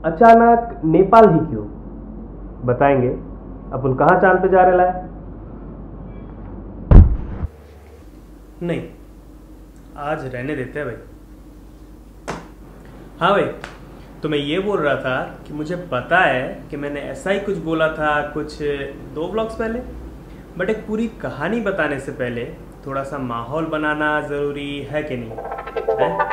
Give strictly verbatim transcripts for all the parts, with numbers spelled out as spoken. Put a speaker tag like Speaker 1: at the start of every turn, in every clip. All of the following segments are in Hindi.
Speaker 1: अचानक नेपाल ही क्यों? बताएंगे। अपन कहाँ चांद पे जा रहे लाए? नहीं, आज रहने देते हैं भाई। हाँ भाई, तो मैं ये बोल रहा था कि मुझे पता है कि मैंने ऐसा ही कुछ बोला था कुछ दो व्लॉग्स पहले, बट एक पूरी कहानी बताने से पहले थोड़ा सा माहौल बनाना ज़रूरी है कि नहीं है?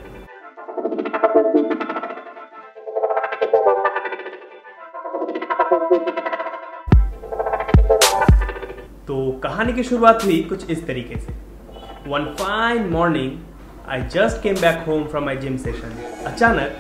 Speaker 1: तो कहानी की शुरुआत हुई कुछ इस तरीके से। One fine morning I just came back home from my gym session. अचानक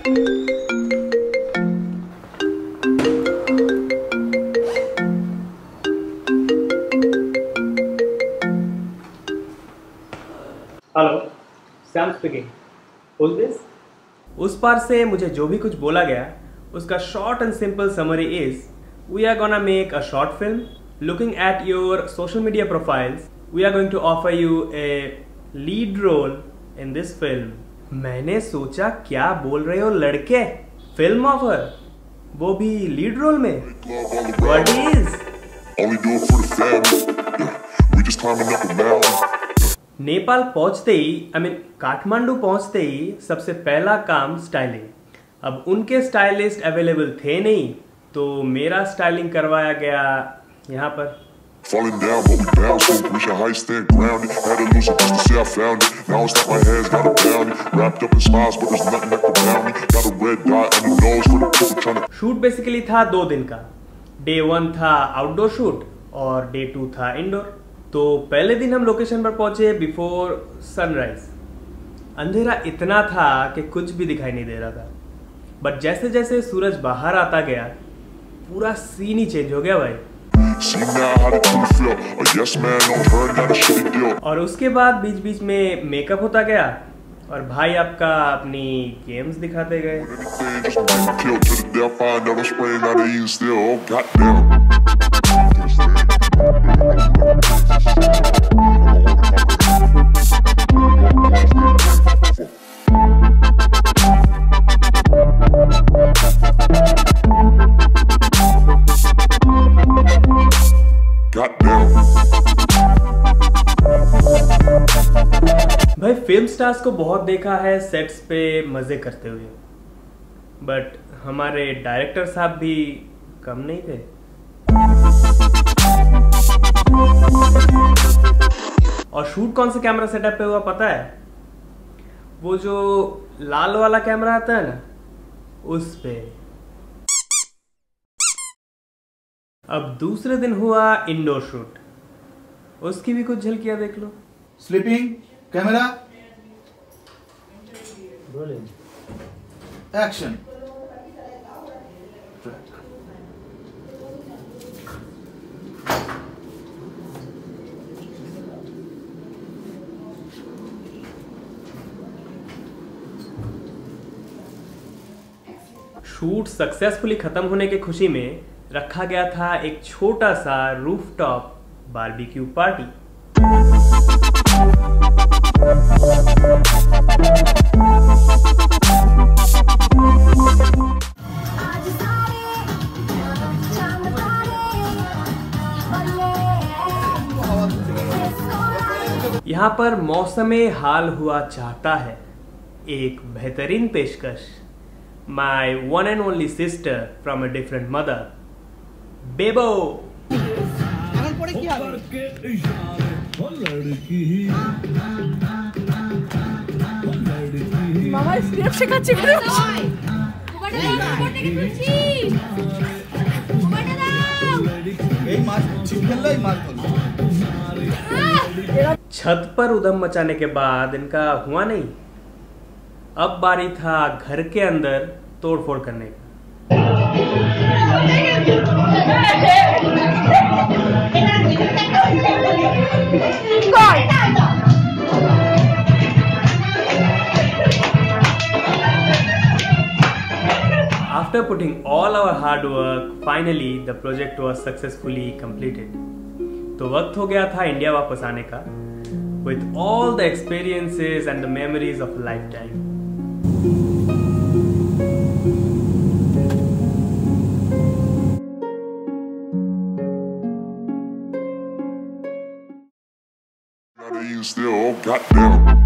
Speaker 1: hello, Sam speaking, who's this? उस पार से मुझे जो भी कुछ बोला गया उसका short and simple summary is, we are gonna make a short film, looking at your social media profiles, we are going to offer you a lead role in this film. मैंने सोचा क्या बोल रहे हो लड़के, फिल्म ऑफर, वो भी लीड रोल में? What is? नेपाल पहुंचते ही, आई मीन काठमांडू पहुंचते ही सबसे पहला काम स्टाइलिंग। अब उनके स्टाइलिस्ट अवेलेबल थे नहीं, तो मेरा स्टाइलिंग करवाया गया यहाँ पर। शूट बेसिकली था दो दिन का। डे वन था आउटडोर शूट और डे टू था इंडोर। तो पहले दिन हम लोकेशन पर पहुंचे बिफोर सनराइज। अंधेरा इतना था कि कुछ भी दिखाई नहीं दे रहा था, बट जैसे जैसे सूरज बाहर आता गया पूरा सीन ही चेंज हो गया भाई। और उसके बाद बीच बीच में मेकअप होता गया और भाई आपका अपनी गेम्स दिखाते गए। भाई फिल्म स्टार्स को बहुत देखा है सेट्स पे मजे करते हुए, बट हमारे डायरेक्टर साहब भी कम नहीं थे। और शूट कौन से कैमरा सेटअप पे हुआ पता है? वो जो लाल वाला कैमरा आता है ना, उस पे। अब दूसरे दिन हुआ इंडोर शूट, उसकी भी कुछ झलकियां देख लो।
Speaker 2: Sleeping camera action.
Speaker 1: Shoot successfully खत्म होने की खुशी में रखा गया था एक छोटा सा रूफटॉप बारबेक्यू पार्टी। यहाँ पर मौसमे हाल हुआ चाहता है एक बेहतरीन पेशकश। My one and only sister from a different mother, Bebo.
Speaker 3: মামা স্ক্রিপ্ট শেখাচ্ছে কেন?
Speaker 1: छत पर उधम मचाने के बाद इनका हुआ नहीं, अब बारी था घर के अंदर तोड़फोड़ करने का। After putting all our hard work, finally the project was successfully completed. तो वक्त हो गया था इंडिया वापस आने का, with all the experiences and the memories of a lifetime.
Speaker 4: You still goddamn.